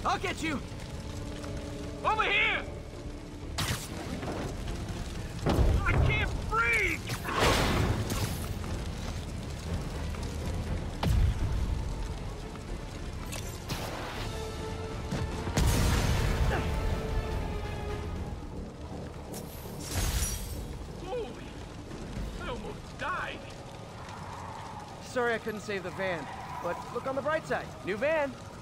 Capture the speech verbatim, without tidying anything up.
I'll get you! Over here! I can't breathe! Holy, I almost died. Sorry I couldn't save the van, but look on the bright side. New van,